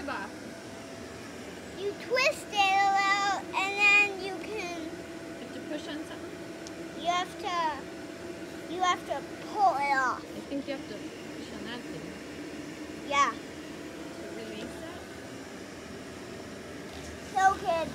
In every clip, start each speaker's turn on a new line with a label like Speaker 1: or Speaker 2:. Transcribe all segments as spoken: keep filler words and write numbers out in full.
Speaker 1: off?
Speaker 2: You twist it a little, and then you can.
Speaker 1: You have to push on something?
Speaker 2: You have to. You have to pull it off.
Speaker 1: I think you have to push on that thing.
Speaker 2: Yeah.
Speaker 1: To release that?
Speaker 2: So good.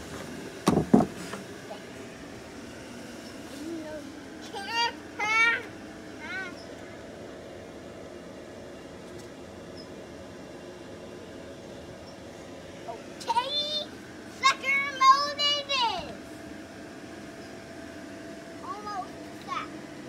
Speaker 2: Okay, sucker mode it is. Almost set.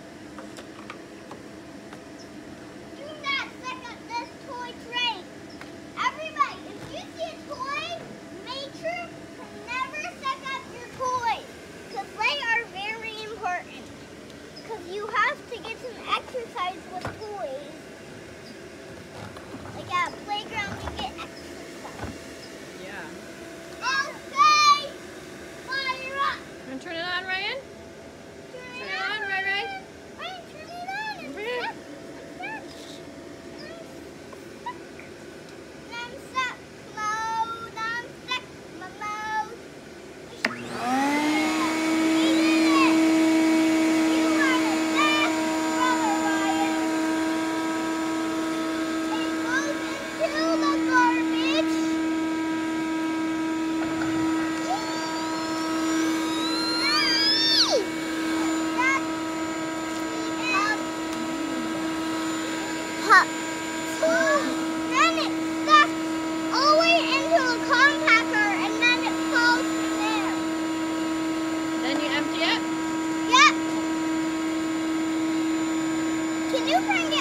Speaker 2: Do not suck up this toy train. Everybody, if you see a toy, make sure to never suck up your toys, because they are very important. Because you have to get some exercise with toys. Like at a playground, you get exercise.
Speaker 1: Yeah.
Speaker 2: Okay, fire up.
Speaker 1: You want to turn it on, Ryan?
Speaker 2: Turn
Speaker 1: Turn it on, Ray Ray.
Speaker 2: Ryan, turn it on.
Speaker 1: Over here.
Speaker 2: I'm stuck. Mode. I'm stuck. My mode. You are the best brother, Ryan. It goes into the garbage. Pop. Then it sucks all the way into a compactor, and then it falls from there.
Speaker 1: Then you empty it.
Speaker 2: Yep. Can you bring